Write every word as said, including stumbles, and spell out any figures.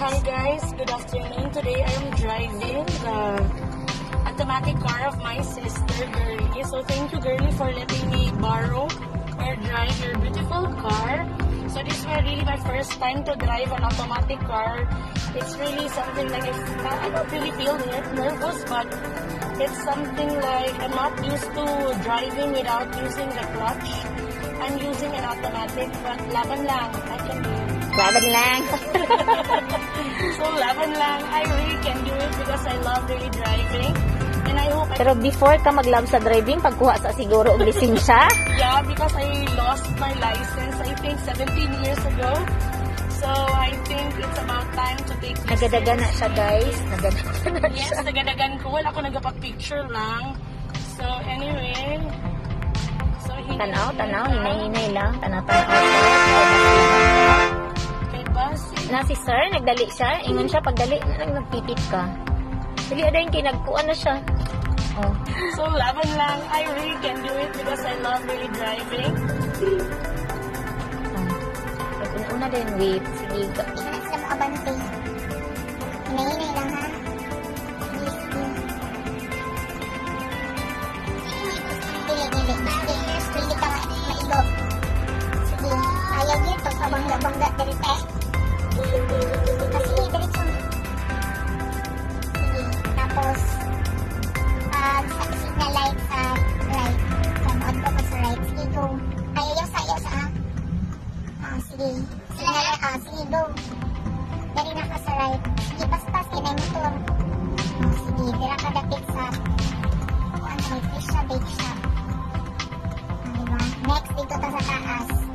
Hi guys, good afternoon. Today I am driving the automatic car of my sister Girlie. So thank you Girlie for letting me borrow or drive your beautiful car. So this was really my first time to drive an automatic car. It's really something like it's, I don't really feel nervous, but it's something like I'm not used to driving without using the clutch. I'm using an automatic, but laban lang, I can do it. Laban lang. So laban lang, I really can do it because I love really driving. And I hope I Pero before ka mag-love sa driving, pagkuha sa siguro og lisensya? Yeah, because I lost my license, I think seventeen years ago. So I think it's about time to take license. Nagadaga na siya, guys. Nagadaga na Yes, siya. nagadagan ko. Wala ako nagapag-picture lang. So anyway, so hinay- Tanaw, tanaw, hinay-hinay lang. Tanaw, tanaw. Kay bus. Na si sir, nagdali siya. Ingon siya, pagdali, nang nagpipit ka. Dili aday kay nagkuan na siya. Oh. So laban lang, I really can do it because I love really driving. oh. Una-una din, wait. Sige. ga- Sa mga abante. Hinay-hinay lang ha. Please, please. Dili, dili. Dili, dili ka ma- maigo. Sige. Ayaw yun. Pag pabangga-bangga, dili eh. Kasi, diretso. Sige. Tapos, pag sa signal light sa right. Sa mood ko sa right. Sige, go. Ayaw yung sa, ayaw sa ha. Ah, sige. Signal, ah, sige, go. Dari na ka sa right. Sige, pas-pas, kinay motor. Oh, sige, dira ka dapit sa ano, may fish shop, bake shop. Ah, diba? Next, dito ta sa taas.